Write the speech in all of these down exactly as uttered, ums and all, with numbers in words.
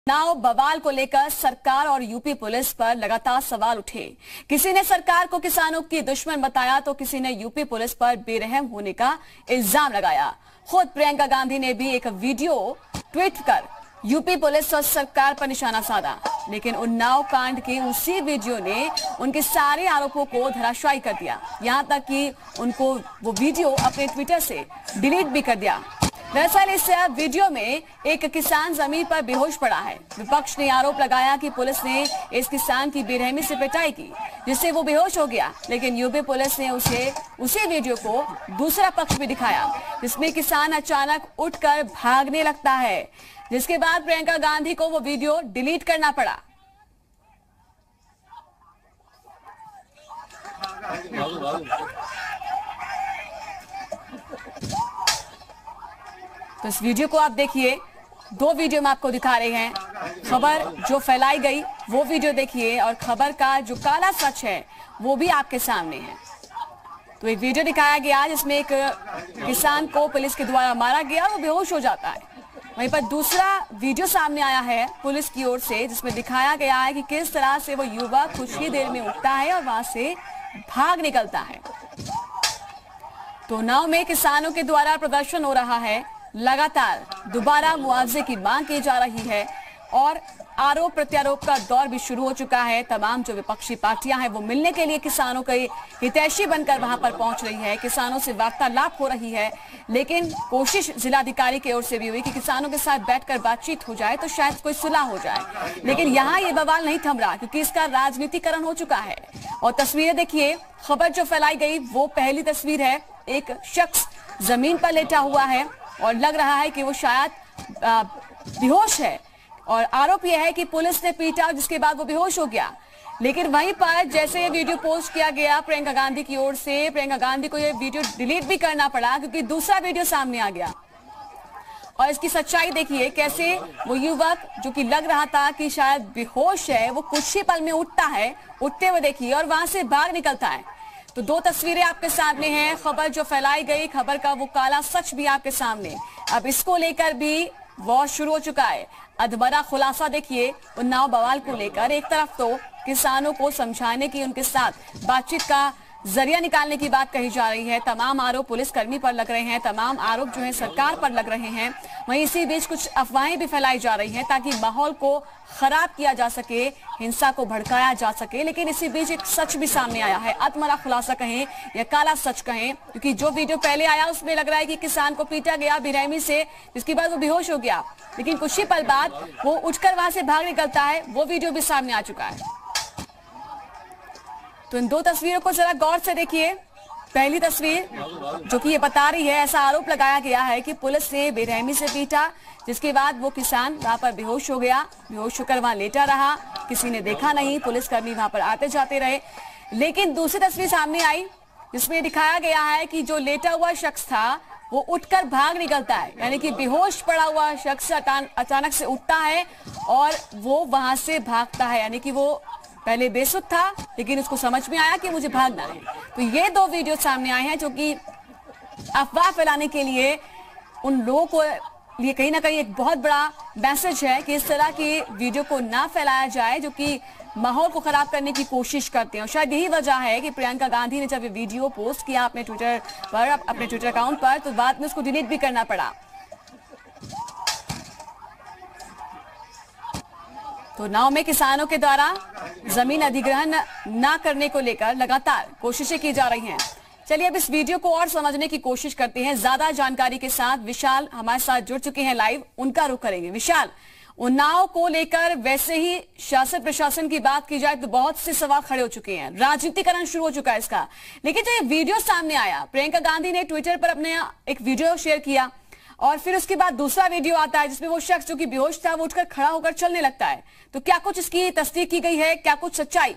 नाव बवाल को लेकर सरकार और यूपी पुलिस पर लगातार सवाल उठे। किसी ने सरकार को किसानों की दुश्मन बताया तो किसी ने यूपी पुलिस पर बेरहम होने का इल्जाम लगाया। खुद प्रियंका गांधी ने भी एक वीडियो ट्वीट कर यूपी पुलिस और सरकार पर निशाना साधा, लेकिन उन्नाव कांड के उसी वीडियो ने उनके सारे आरोपों को धराशायी कर दिया। यहां तक कि उनको वो वीडियो अपने ट्विटर से डिलीट भी कर दिया। दरअसल इस वीडियो में एक किसान जमीन पर बेहोश पड़ा है। विपक्ष ने आरोप लगाया कि पुलिस ने इस किसान की बेरहमी से पिटाई की, जिससे वो बेहोश हो गया, लेकिन यूपी पुलिस ने उसे उसी वीडियो को दूसरा पक्ष भी दिखाया, जिसमें किसान अचानक उठकर भागने लगता है, जिसके बाद प्रियंका गांधी को वो वीडियो डिलीट करना पड़ा। तो इस वीडियो को आप देखिए। दो वीडियो में आपको दिखा रहे हैं। खबर जो फैलाई गई वो वीडियो देखिए और खबर का जो काला सच है वो भी आपके सामने है। तो एक वीडियो दिखाया गया जिसमें एक किसान को पुलिस के द्वारा मारा गया, वो बेहोश हो जाता है। वहीं पर दूसरा वीडियो सामने आया है पुलिस की ओर से, जिसमें दिखाया गया है कि किस तरह से वो युवक कुछ ही देर में उठता है और वहां से भाग निकलता है। तो नाव में किसानों के द्वारा प्रदर्शन हो रहा है। लगातार दोबारा मुआवजे की मांग की जा रही है और आरोप प्रत्यारोप का दौर भी शुरू हो चुका है। तमाम जो विपक्षी पार्टियां हैं वो मिलने के लिए किसानों के हितैषी बनकर वहां पर पहुंच रही है। किसानों से वार्तालाप हो रही है, लेकिन कोशिश जिलाधिकारी की ओर से भी हुई कि किसानों के साथ बैठकर बातचीत हो जाए तो शायद कोई सुलह हो जाए, लेकिन यहाँ ये बवाल नहीं थम रहा क्योंकि इसका राजनीतिकरण हो चुका है। और तस्वीरें देखिए। खबर जो फैलाई गई वो पहली तस्वीर है। एक शख्स जमीन पर लेटा हुआ है और लग रहा है कि वो शायद बेहोश है, और आरोप यह है कि पुलिस ने पीटा जिसके बाद वो बेहोश हो गया। लेकिन वहीं पर जैसे ये वीडियो पोस्ट किया गया प्रियंका गांधी की ओर से, प्रियंका गांधी को ये वीडियो डिलीट भी करना पड़ा क्योंकि दूसरा वीडियो सामने आ गया। और इसकी सच्चाई देखिए, कैसे वो युवक जो कि लग रहा था कि शायद बेहोश है, वो कुछ ही पल में उठता है, उठते हुए देखिए और वहां से भाग निकलता है। तो दो तस्वीरें आपके सामने हैं। खबर जो फैलाई गई, खबर का वो काला सच भी आपके सामने। अब इसको लेकर भी वॉर शुरू हो चुका है। अधमरा खुलासा देखिए उन्नाव बवाल को लेकर। एक तरफ तो किसानों को समझाने की, उनके साथ बातचीत का जरिया निकालने की बात कही जा रही है। तमाम आरोप पुलिसकर्मी पर लग रहे हैं, तमाम आरोप जो है सरकार पर लग रहे हैं। वहीं इसी बीच कुछ अफवाहें भी फैलाई जा रही हैं ताकि माहौल को खराब किया जा सके, हिंसा को भड़काया जा सके। लेकिन इसी बीच एक सच भी सामने आया है। अधमरा खुलासा कहें या काला सच कहें, क्योंकि जो वीडियो पहले आया उसमें लग रहा है कि किसान को पीटा गया बेरहमी से, जिसके बाद वो बेहोश हो गया, लेकिन कुछ ही पल बाद वो उठकर वहां से भाग निकलता है। वो वीडियो भी सामने आ चुका है। तो इन दो तस्वीरों को जरा गौर से देखिए। पहली तस्वीर जो कि ये बता रही है, ऐसा आरोप लगाया गया है कि पुलिस ने बेरहमी से पीटा, जिसके बाद वो किसान वहां पर बेहोश हो गया। बेहोश होकर वहां लेटा रहा, किसी ने देखा नहीं, पुलिसकर्मी वहां पर आते जाते रहे। लेकिन दूसरी तस्वीर सामने आई जिसमें दिखाया गया है कि जो लेटा हुआ शख्स था वो उठकर भाग निकलता है, यानी कि बेहोश पड़ा हुआ शख्स अचानक से उठता है और वो वहां से भागता है। यानी कि वो पहले बेसुध था, लेकिन उसको समझ में आया कि मुझे भागना है। तो ये दो वीडियो सामने आए हैं जो कि अफवाह फैलाने के लिए उन लोगों को लिए कहीं ना कहीं एक बहुत बड़ा मैसेज है कि इस तरह की वीडियो को ना फैलाया जाए जो कि माहौल को खराब करने की कोशिश करते हैं। और शायद यही वजह है कि प्रियंका गांधी ने जब ये वीडियो पोस्ट किया अपने ट्विटर पर, अपने ट्विटर अकाउंट पर, तो बाद में उसको डिलीट भी करना पड़ा। तो नाव में किसानों के द्वारा जमीन अधिग्रहण न करने को लेकर लगातार कोशिशें की जा रही हैं। चलिए अब इस वीडियो को और समझने की कोशिश करते हैं। ज्यादा जानकारी के साथ विशाल हमारे साथ जुड़ चुके हैं लाइव, उनका रुख करेंगे। विशाल, उन्नाव को लेकर वैसे ही शासन प्रशासन की बात की जाए तो बहुत से सवाल खड़े हो चुके हैं, राजनीतिकरण शुरू हो चुका है इसका। लेकिन जो ये वीडियो सामने आया, प्रियंका गांधी ने ट्विटर पर अपने एक वीडियो शेयर किया और फिर उसके बाद दूसरा वीडियो आता है जिसमें वो शख्स जो कि बेहोश था वो उठकर खड़ा होकर चलने लगता है। तो क्या कुछ इसकी तस्दीक की गई है, क्या कुछ सच्चाई?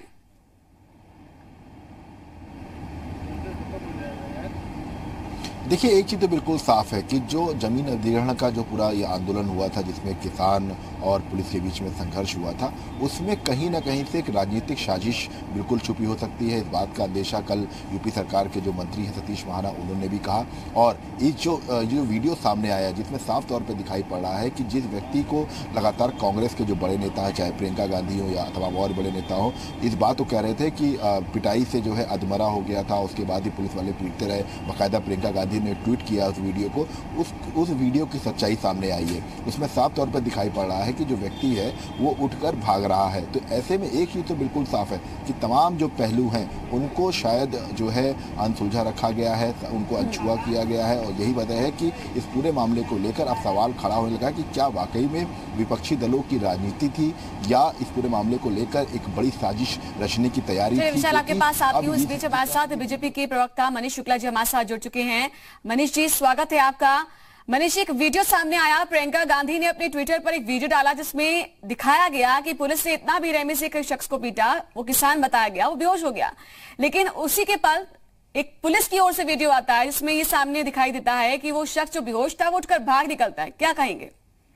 देखिए, एक चीज़ तो बिल्कुल साफ है कि जो जमीन अधिग्रहण का जो पूरा ये आंदोलन हुआ था, जिसमें किसान और पुलिस के बीच में संघर्ष हुआ था, उसमें कहीं ना कहीं से एक राजनीतिक साजिश बिल्कुल छुपी हो सकती है। इस बात का अंदेशा कल यूपी सरकार के जो मंत्री हैं सतीश महाना, उन्होंने भी कहा। और इस जो जो वीडियो सामने आया, जिसमें साफ तौर पर दिखाई पड़ रहा है कि जिस व्यक्ति को लगातार कांग्रेस के जो बड़े नेता हैं, चाहे प्रियंका गांधी हो या तमाम और बड़े नेता हो, इस बात को कह रहे थे कि पिटाई से जो है अधमरा हो गया था, उसके बाद ही पुलिस वाले पीटते रहे। बाकायदा प्रियंका गांधी ने ट्वीट किया उस वीडियो को। उस उस वीडियो की सच्चाई सामने आई है। उसमें साफ तौर पर दिखाई पड़ रहा है कि जो व्यक्ति है वो उठकर भाग रहा है। तो ऐसे में एक चीज़ तो बिल्कुल साफ है कि तमाम जो पहलू हैं उनको शायद जो है अनसुलझा रखा गया है, उनको अनछुआ किया गया है। और यही वजह है कि इस पूरे मामले को लेकर अब सवाल खड़ा होने लगा कि क्या वाकई में विपक्षी दलों की राजनीति थी या इस पूरे मामले को लेकर एक बड़ी साजिश रचने की तैयारी थी। विशाल, आपके पास आती हूँ। इस बीच हमारे साथ बीजेपी के प्रवक्ता मनीष शुक्ला जी हमारे साथ जुड़ चुके हैं। मनीष जी, स्वागत है आपका। मनीष, एक वीडियो सामने आया, प्रियंका गांधी ने अपने ट्विटर पर एक वीडियो डाला जिसमें दिखाया गया कि पुलिस ने इतना बेरहमी से एक शख्स को पीटा, वो किसान बताया गया, वो बेहोश हो गया। लेकिन उसी के पल एक पुलिस की ओर से वीडियो आता है जिसमें ये सामने दिखाई देता है कि वो शख्स जो बेहोश था वो उठकर भाग निकलता है। क्या कहेंगे?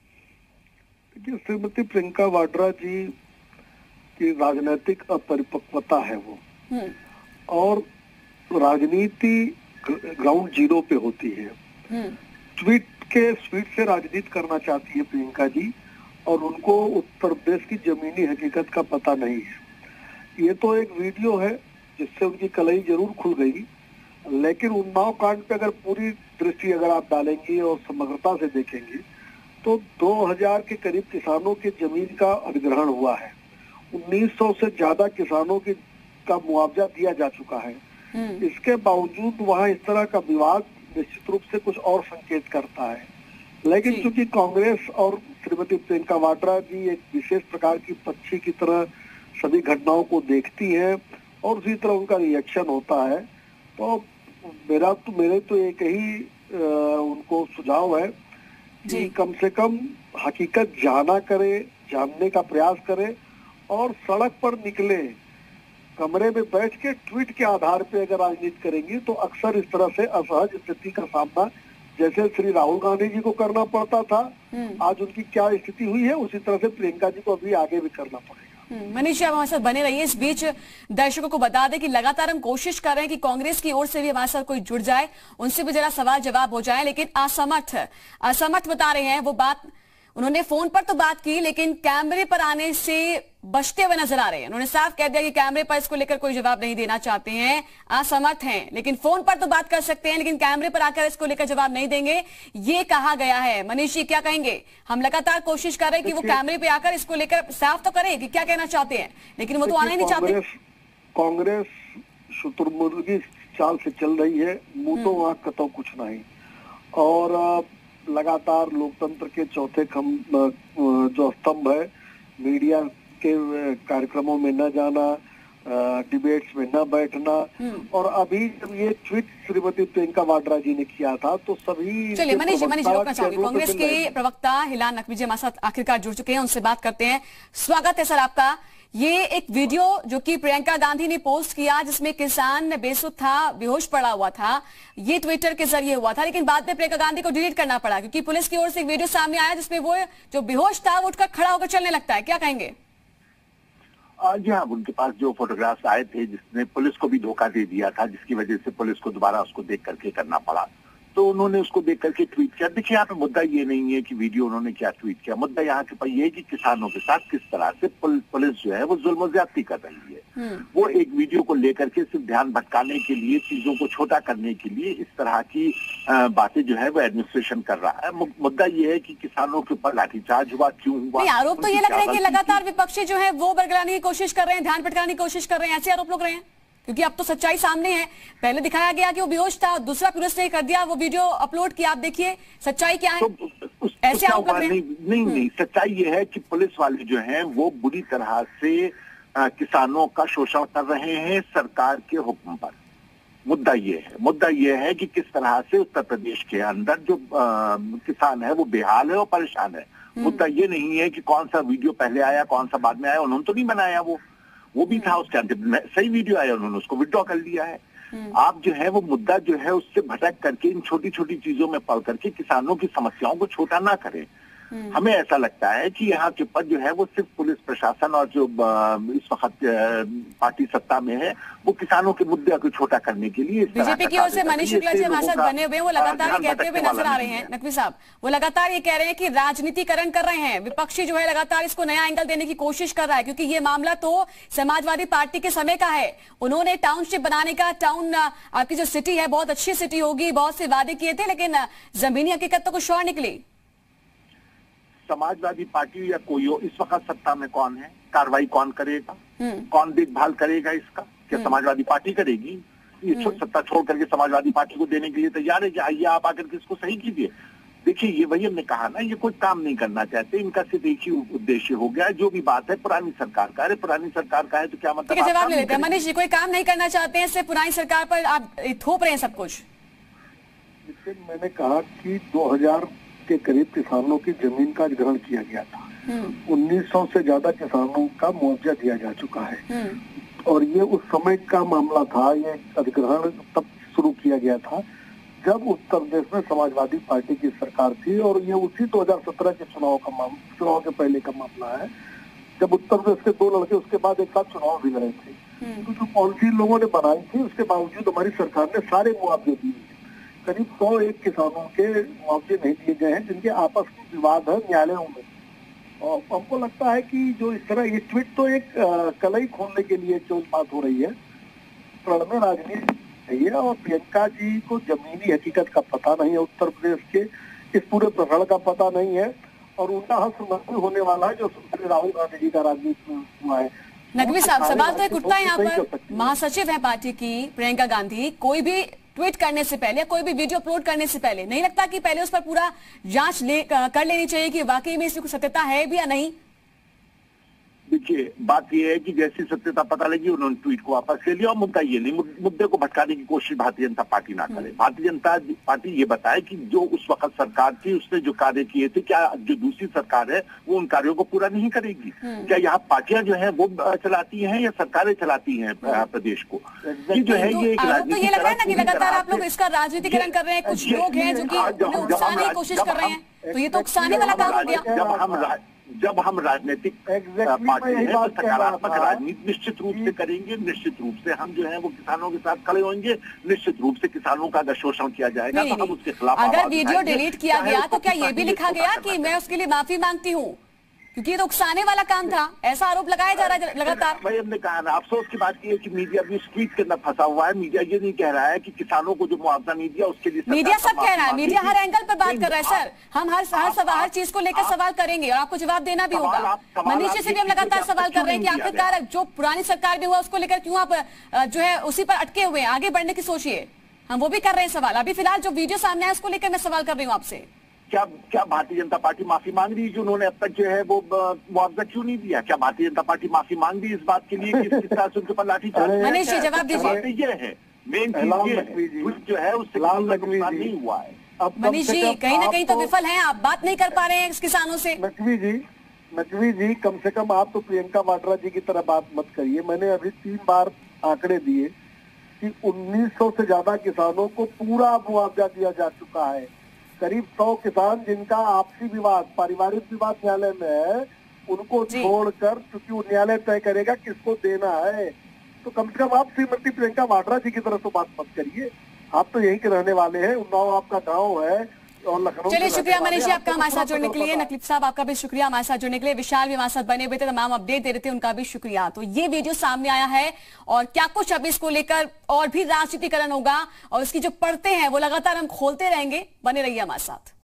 श्रीमती प्रियंका वाड्रा जी की राजनीतिक अपरिपक्वता है वो, और राजनीति ग्राउंड जीरो पे होती है। ट्वीट के स्पीड से राजनीति करना चाहती है प्रियंका जी, और उनको उत्तर प्रदेश की जमीनी हकीकत का पता नहीं है। ये तो एक वीडियो है जिससे उनकी कलई जरूर खुल गई, लेकिन उन्नाव कांड पे अगर पूरी दृष्टि अगर आप डालेंगे और समग्रता से देखेंगे तो दो हज़ार के करीब किसानों की जमीन का अधिग्रहण हुआ है। उन्नीस सौ से ज्यादा किसानों की का मुआवजा दिया जा चुका है। इसके बावजूद वहाँ इस तरह का विवाद निश्चित रूप से कुछ और संकेत करता है। लेकिन चूंकि कांग्रेस और श्रीमती प्रियंका वाड्रा जी एक विशेष प्रकार की पक्षी की तरह सभी घटनाओं को देखती हैं और उसी तरह उनका रिएक्शन होता है, तो मेरा तो मेरे तो एक ही आ, उनको सुझाव है कि कम से कम हकीकत जाना करे, जानने का प्रयास करे और सड़क पर निकले। कमरे में बैठ के ट्वीट के आधार पे अगर राजनीति करेंगी तो अक्सर इस तरह से असहज स्थिति का सामना जैसे श्री राहुल गांधी जी को करना पड़ता था, आज उनकी क्या स्थिति हुई है, उसी तरह से प्रियंका जी को अभी आगे भी करना पड़ेगा। मनीष, आप हमारे साथ बने रहिए। इस बीच दर्शकों को बता दें कि लगातार हम कोशिश कर रहे हैं कि कांग्रेस की ओर से भी हमारे साथ कोई जुड़ जाए, उनसे भी जरा सवाल जवाब हो जाए, लेकिन असमर्थ असमर्थ बता रहे हैं। वो बात उन्होंने फोन पर तो बात की, लेकिन कैमरे पर आने से बचते हुए नजर आ रहे हैं। उन्होंने साफ कह दिया कि कैमरे पर इसको लेकर कोई जवाब नहीं देना चाहते हैं, असमर्थ हैं, लेकिन फोन पर तो बात कर सकते हैं, लेकिन कैमरे पर आकर इसको लेकर जवाब नहीं देंगे, ये कहा गया है। मनीष जी, क्या कहेंगे? हम लगातार कोशिश कर रहे हैं कि वो कैमरे पे आकर इसको लेकर साफ तो करें कि क्या कहना चाहते हैं, लेकिन वो तो आना ही नहीं चाहते। कांग्रेस शुतुरमुर्गी चाल से चल रही है, मुंह तो वहां कतो कुछ नहीं, और लगातार लोकतंत्र के चौथे खंभ जो स्तंभ है, मीडिया के कार्यक्रमों में न जाना, डिबेट्स में न बैठना, और अभी जब ये ट्वीट श्रीमती प्रियंका वाड्रा जी ने किया था तो सभी चलिए मनीष जी मनीष जी रोकना चाहूंगी। कांग्रेस के प्रवक्ता हिलाल नकवी जी हमारे साथ आखिरकार जुड़ चुके हैं, उनसे बात करते हैं। स्वागत है सर आपका। ये एक वीडियो जो कि प्रियंका गांधी ने पोस्ट किया जिसमें किसान बेसुध था, बेहोश पड़ा हुआ था, ये ट्विटर के जरिए हुआ था, लेकिन बाद में प्रियंका गांधी को डिलीट करना पड़ा क्योंकि पुलिस की ओर से एक वीडियो सामने आया जिसमें वो जो बेहोश था वो उठकर खड़ा होकर चलने लगता है। क्या कहेंगे? जी हाँ, उनके पास जो फोटोग्राफ्स आए थे जिसने पुलिस को भी धोखा दे दिया था, जिसकी वजह से पुलिस को दोबारा उसको देख करके करना पड़ा, तो उन्होंने उसको देख करके ट्वीट किया। देखिए, यहाँ पे मुद्दा ये नहीं है कि वीडियो उन्होंने क्या ट्वीट किया, मुद्दा यहाँ के पास ये है कि किसानों के साथ किस तरह से पुलिस जो है वो जुल्म ज्यादती कर रही है। वो एक वीडियो को लेकर के सिर्फ ध्यान भटकाने के लिए, चीजों को छोटा करने के लिए इस तरह की बातें जो है वो एडमिनिस्ट्रेशन कर रहा है। मुद्दा ये है कि किसानों के ऊपर लाठीचार्ज हुआ, क्यों हुआ? आरोप तो ये लग रहा है कि लगातार विपक्षी जो है वो बरगलाने की कोशिश कर रहे हैं, ध्यान भटकाने की कोशिश कर रहे हैं, ऐसे आरोप लग रहे हैं, क्योंकि अब तो सच्चाई सामने है। पहले दिखाया गया कि वो बेहोश था, दूसरा पुलिस ने कर दिया, वो वीडियो अपलोड किया, आप देखिए सच्चाई क्या है। तो, उस, ऐसे तो आरोप लग रहे हैं। नहीं नहीं, नहीं सच्चाई ये है कि पुलिस वाले जो हैं वो बुरी तरह से आ, किसानों का शोषण कर रहे हैं सरकार के हुक्म पर। मुद्दा ये है मुद्दा ये है कि किस तरह से उत्तर प्रदेश के अंदर जो आ, किसान है वो बेहाल है और परेशान है। मुद्दा ये नहीं है कि कौन सा वीडियो पहले आया कौन सा बाद में आया, उन्होंने तो नहीं बनाया, वो वो भी था उसके अंदर, सही वीडियो आया, उन्होंने उसको विड्रॉ कर लिया है। आप जो है वो मुद्दा जो है उससे भटक करके इन छोटी छोटी चीजों में पड़ करके किसानों की समस्याओं को छोटा ना करें। हमें ऐसा लगता है कि यहाँ के पद जो है वो सिर्फ पुलिस प्रशासन और जो इस वक्त पार्टी सत्ता में है वो किसानों के मुद्दे को छोटा करने के लिए बीजेपी की ओर से मनीष शुक्ला जी हमारे साथ बने हुए वो लगातार ये कहते हुए नजर आ रहे हैं। नकवी साहब वो लगातार ये कह रहे हैं कि राजनीतिकरण कर रहे हैं, विपक्षी जो है लगातार इसको नया एंगल देने की कोशिश कर रहा है, क्योंकि ये मामला तो समाजवादी पार्टी के समय का है। उन्होंने टाउनशिप बनाने का, टाउन आपकी जो सिटी है बहुत अच्छी सिटी होगी, बहुत से वादे किए थे, लेकिन जमीनी हकीकत तो कुछ और निकली। समाजवादी पार्टी या कोई हो इस वक्त सत्ता में कौन है, कार्रवाई कौन करेगा, कौन देखभाल करेगा इसका? क्या समाजवादी पार्टी करेगी? ये सत्ता छोड़ करके समाजवादी पार्टी को देने के लिए तैयार है कि आइए आप आकर के इसको सही कीजिए। देखिए ये वही हमने कहा ना, ये कोई काम नहीं करना चाहते, इनका सिर्फ एक ही उद्देश्य हो गया। जो भी बात है पुरानी सरकार का, अरे पुरानी सरकार का है तो क्या मतलब? जवाब ले लेते हैं मनीष जी, कोई काम नहीं करना चाहते हैं, सिर्फ पुरानी सरकार पर आप थोप रहे हैं सब कुछ। मैंने कहा कि दो हजार के करीब किसानों की जमीन का अधिग्रहण किया गया था। उन्नीस सौ से ज्यादा किसानों का मुआवजा दिया जा चुका है और ये उस समय का मामला था। ये अधिग्रहण तब शुरू किया गया था जब उत्तर प्रदेश में समाजवादी पार्टी की सरकार थी और ये उसी दो हजार सत्रह के चुनाव का मामला, चुनाव के पहले का मामला है, जब उत्तर प्रदेश के दो लड़के उसके बाद एक साथ चुनाव भी लड़े थे। तो जो पॉलिसी लोगों ने बनाई थी उसके बावजूद हमारी सरकार ने सारे मुआवजे दिए। करीब सौ एक किसानों के मुआवजे नहीं दिए गए हैं जिनके आपस में विवाद है न्यायालयों में। और हमको लगता है कि जो इस तरह ये ट्वीट तो एक कलई खोलने के लिए जो बात हो रही है, प्रण में राजनीति है और प्रियंका जी को जमीनी हकीकत का पता नहीं है, उत्तर प्रदेश के इस पूरे प्रकरण का पता नहीं है और उनका हस्त होने वाला है जो राहुल गांधी जी का राजनीति में हुआ है। नकवी साहब सवाल तो एक उठता है यहाँ पर, महासचिव है पार्टी की प्रियंका गांधी, कोई भी ट्वीट करने से पहले, कोई भी वीडियो अपलोड करने से पहले नहीं लगता कि पहले उस पर पूरा जांच ले कर लेनी चाहिए कि वाकई में इसकी सत्यता है भी या नहीं? देखिए बात यह है कि जैसी सत्यता पता लगी उन्होंने ट्वीट को वापस ले लिया और मुद्दा ये नहीं, मुद्दे को भटकाने की कोशिश भारतीय जनता पार्टी ना करे। भारतीय जनता पार्टी ये बताए कि जो उस वक्त सरकार थी उसने जो कार्य किए थे, क्या जो दूसरी सरकार है वो उन कार्यों को पूरा नहीं करेगी? क्या यहाँ पार्टियां जो है वो चलाती हैं या सरकारें चलाती हैं प्रदेश को? ये जो है ये एक राजनीति, ये लग रहा है ना कि लगातार आप लोग इसका राजनीतिकरण कर रहे हैं। कुछ लोग हैं जो कि उकसाने की कोशिश कर रहे हैं, तो ये तो उकसाने वाला काम हो गया। जब हम जब हम राजनीतिक पार्टी है तो सकारात्मक राजनीति निश्चित रूप से करेंगे, निश्चित रूप से हम जो है वो किसानों के साथ खड़े होंगे, निश्चित रूप से किसानों का अगर शोषण किया जाएगा तो हम उसके खिलाफ। अगर वीडियो डिलीट किया गया तो क्या ये भी लिखा गया कि मैं उसके लिए माफी मांगती हूँ? क्योंकि ये तो उकसाने वाला काम था, ऐसा आरोप लगाया जा रहा है लगातार। भाई हमने कहा ना, अफसोस की बात यह है कि मीडिया भी इस ट्वीट के अंदर फंसा हुआ है। मीडिया ये नहीं कह रहा है कि किसानों को जो मुआवजा नहीं दिया उसके लिए मीडिया सब कह रहा है, मीडिया हर एंगल पर बात कर रहा है। सर हम हर हर सवाल हर चीज को लेकर सवाल करेंगे और आपको जवाब देना भी होगा। मनीष जी से भी हम लगातार सवाल कर रहे हैं कि आखिरकार जो पुरानी सरकार में हुआ उसको लेकर क्यों आप जो है उसी पर अटके हुए हैं, आगे बढ़ने की सोचिए। हम वो भी कर रहे हैं सवाल। अभी फिलहाल जो वीडियो सामने है उसको लेकर मैं सवाल कर रही हूँ आपसे। क्या क्या भारतीय जनता पार्टी माफी मांग रही है जो उन्होंने अब तक जो है वो मुआवजा क्यों नहीं दिया? क्या भारतीय जनता पार्टी माफी मांग रही है इस बात के लिए कि किस तरह से उनके ऊपर लाठीचार्ज? मनीष जी जवाब दीजिए। ये है मेन चीज, ये जो है उससे नुकसान नहीं हुआ है। मनीष जी कहीं ना कहीं तो विफल हैं, आप बात नहीं कर पा रहे हैं किसानों से। नकवी जी नकवी जी कम से कम आप तो प्रियंका वाड्रा जी की तरह बात मत करिए। मैंने अभी तीन बार आंकड़े दिए कि उन्नीस सौ से ज्यादा किसानों को पूरा मुआवजा दिया जा चुका है। करीब सौ किसान जिनका आपसी विवाद, पारिवारिक विवाद न्यायालय में है, उनको छोड़कर, क्योंकि वो न्यायालय तय करेगा किसको देना है, तो कम से कम आप श्रीमती प्रियंका वाड्रा जी की तरफ तो बात मत करिए। आप तो यहीं के रहने वाले हैं, उन्नाव आपका गांव है और लखनऊ। चलिए शुक्रिया मनीष जी आपका हमारे साथ जुड़ने के लिए। नकलीफ साहब आपका भी शुक्रिया हमारे साथ जुड़ने के लिए। विशाल भी हमारे साथ बने हुए थे, तमाम अपडेट दे रहे थे, उनका भी शुक्रिया। तो ये वीडियो सामने आया है और क्या कुछ अब इसको लेकर और भी राजनीतिकरण होगा और इसकी जो परतें हैं वो लगातार हम खोलते रहेंगे। बने रहिए हमारे साथ।